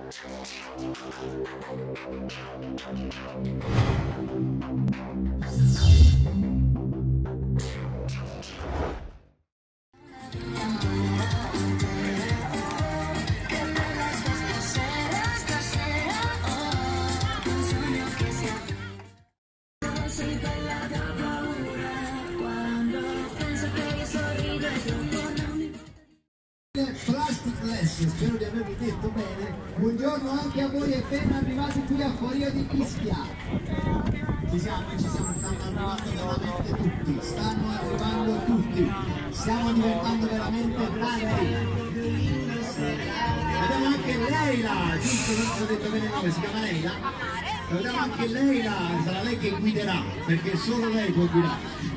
Plastic Glass, spero di avervi detto bene. Buongiorno anche a voi e ben arrivati qui a Forio di Ischia. Ci siamo, stanno arrivando veramente tutti, stiamo diventando veramente bravi. Vediamo anche Leila, giusto, non so detto bene il nome, si chiama Leila? Vediamo anche Leila, sarà lei che guiderà, perché solo lei può guidare.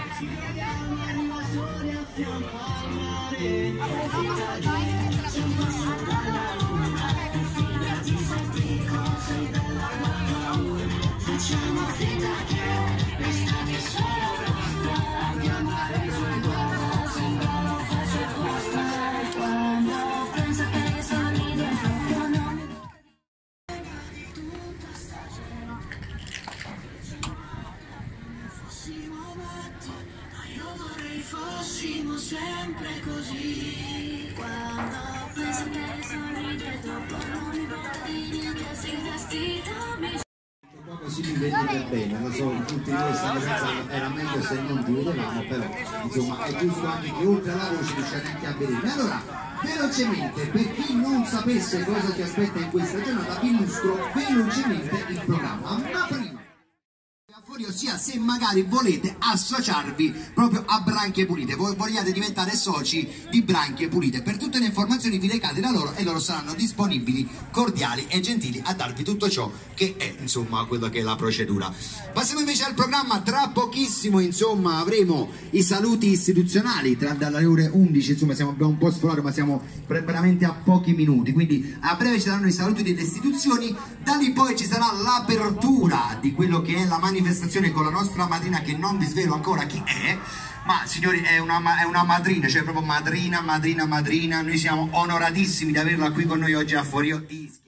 Fossimo sempre così, quando penso che sorride dopo non vedi niente, sei vestito Così mi vedete bene, lo so, tutti noi stanno pensando era meglio se non ti vedevamo, però insomma è giusto anche che oltre alla voce riusciate anche a vedere. Allora, velocemente, per chi non sapesse cosa ti aspetta in questa giornata, vi illustro velocemente il programma, ma prima ossia se magari volete associarvi proprio a Branchie Pulite, voi vogliate diventare soci di Branchie Pulite, per tutte le informazioni vi recate da loro e loro saranno disponibili, cordiali e gentili a darvi tutto ciò che è insomma quello che è la procedura. Passiamo invece al programma, tra pochissimo insomma avremo i saluti istituzionali dalle ore 11, insomma abbiamo un po' sforato ma siamo veramente a pochi minuti, quindi a breve ci saranno i saluti delle istituzioni, da lì poi ci sarà l'apertura di quello che è la manifestazione con la nostra madrina, che non vi svelo ancora chi è, ma signori è una madrina, cioè proprio madrina, noi siamo onoratissimi di averla qui con noi oggi a Forio di Ischia.